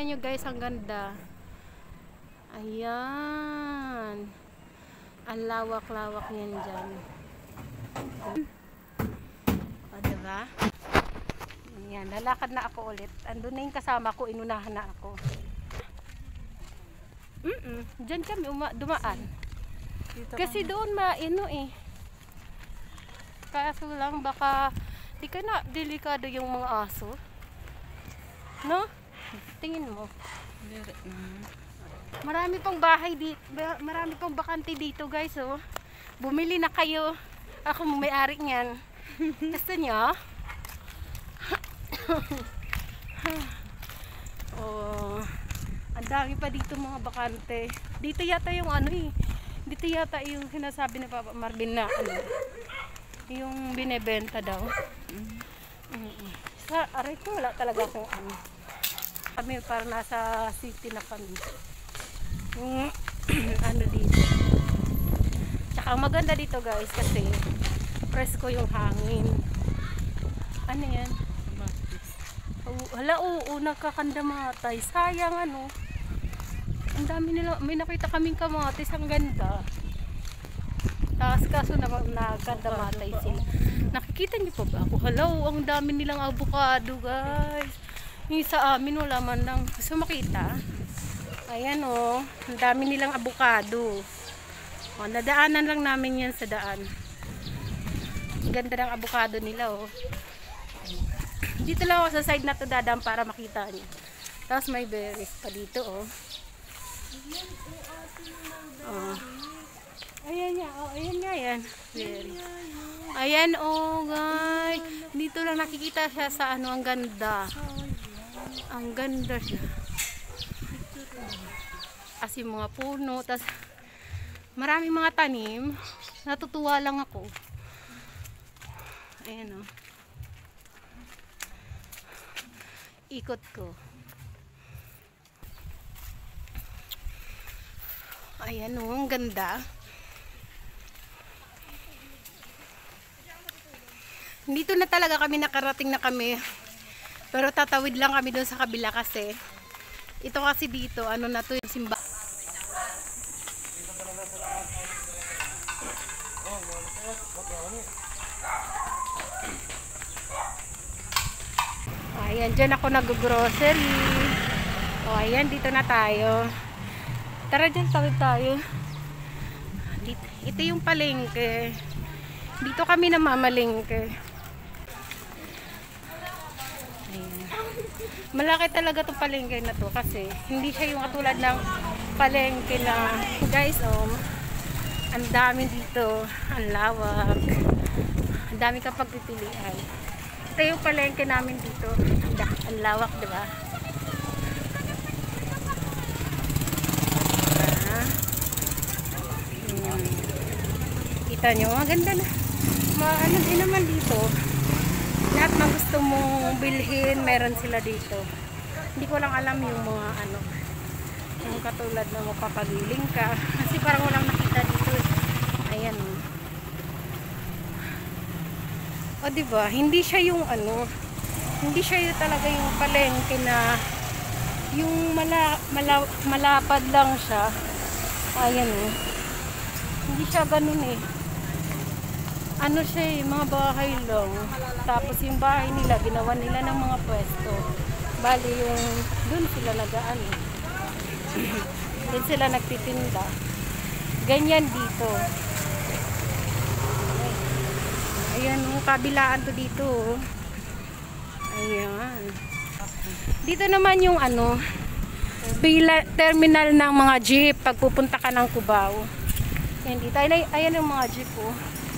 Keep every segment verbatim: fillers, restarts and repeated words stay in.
tingnan nyo guys, ang ganda. Ayan. Ang lawak-lawak niyan dyan. O, diba? Ayan, lalakad na ako ulit. Andun na yung kasama ko, inunahan na ako. Mm-mm, dyan kami uma dumaan. Dito kasi kami. Doon maino eh. Kaso lang baka di ka na delikado yung mga aso. No? Tingin mo. Marami pang bahay dito, marami pang bakante dito guys, oh. Bumili na kayo. Ako may-ari niyan. Gusto niyo? Oh, ang dami pa dito mga bakante. Dito yata yung ano eh. Dito yata yung sinasabi ni Papa Marvin na ano, yung binebenta daw. Mm-hmm. Sa aray ko wala talaga akong ano. Kami para nasa city na kami. Yung ano dito. Tsaka maganda dito guys kasi presko yung hangin. Ano yan? Oh, hala, oo, nagkakandamatay. Sayang ano. Ang dami nila, may nakita kaming kamatis, ang ganda. Tapos kaso na nagkandamatay sila. Nakikita niyo pa ba ako? Hala, ang dami nilang avocado guys. Yung sa amin wala man lang. Gusto makita? Ayan oh, ang dami nilang avocado. O, nadaanan lang namin yan sa daan. Ang ganda ng avocado nila oh. Dito lang ako sa side na to dadaan para makita niyo. Tapos may berries pa dito oh. Oh. Ayan nga, oh, ayan nga yan. Berries. Ayan oh guys. Dito lang nakikita siya sa ano, ang ganda. Ang ganda siya. Kasi mga puno, tas maraming mga tanim. Natutuwa lang ako. Ayan oh. Ikot ko. Ayan oh, ang ganda. Dito na talaga kami nakarating na kami. Pero tatawid lang kami doon sa kabila kasi ito kasi dito, ano na to yung simba. Ayan, dyan ako nag-grocery. O, ayan, dito na tayo. Tara dyan, tawid tayo. Dito, ito yung palengke. Dito kami namamalengke. Ayan. Malaki talaga itong palengke na to kasi hindi siya yung katulad ng palengke na, guys, oh, ang dami dito, ang lawak, ang dami kang pagpipilian. Ito yung palengke namin dito, ang lawak, diba? Hmm. Kita nyo, maganda na. Ano din naman dito, lahat ng gusto mong bilhin meron sila dito. Hindi ko lang alam yung mga ano, yung katulad na mapapagiling ka kasi parang walang nakita dito. Ayan o, diba, hindi siya yung ano, hindi siya yung talaga yung palengke na yung mala, mala, malapad lang siya. Ayan o, hindi siya ganun eh. Ano siya eh, mga bahay lang. Tapos yung bahay nila, ginawa nila ng mga pwesto. Bali yung, dun sila nagaan eh. Dun sila nagtitinda. Ganyan dito. Ayan, yung kabilaan to dito. Ayan. Dito naman yung ano, bila, terminal ng mga jeep pag pupunta ka ng Cubao. Ayan dito. Ayan, ayan yung mga jeep oh.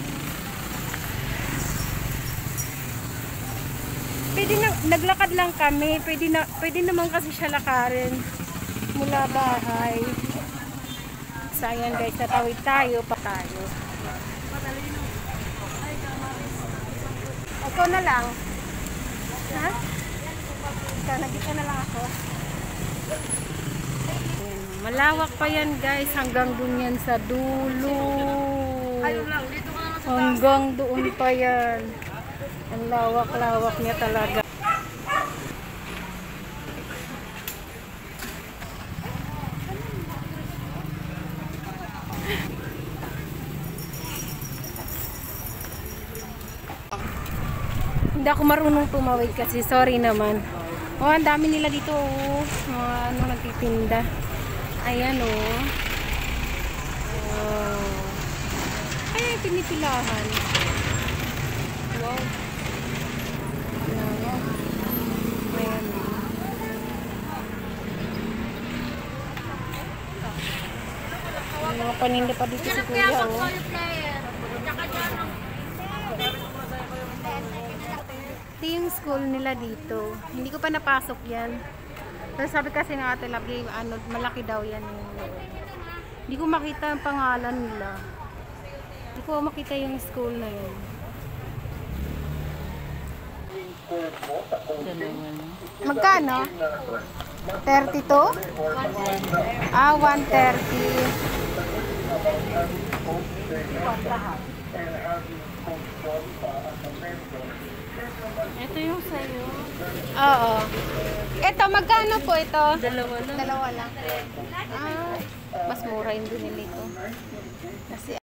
Pwede na, naglakad lang kami. Pwede, na, pwede naman kasi siya lakarin mula bahay. So ayan guys, tatawid tayo pa tayo. Ikaw na lang. Ha? Ikaw, nagita na lang ako. Ayan, malawak pa yan guys. Hanggang dun yan sa dulo. Hanggang doon pa yan. Ang lawak-lawak niya talaga. Hindi ako marunong tumawid kasi. Sorry naman. Oh, ang dami nila dito. Oh. Mga ano, nagtitinda. Ayan, oh. Oh. Ay, pinipilahan. Wow. Ayan, oh. Ayan, oh. May mga paninda pa dito si Kuya, oh. Ito yung school nila dito. Hindi ko pa napasok yan. Pero sabi kasi ng Ate Love, ano, malaki daw yan yung loob. Hindi ko makita ang pangalan nila. Hindi ko makita yung school na yun. Magkano? thirty-two? Ah, one thirty. Ito yung sa'yo. Oo. Ito, magkano po ito? Dalawa lang. Dalawa lang. Ah, mas mura yung binili ko. Kasi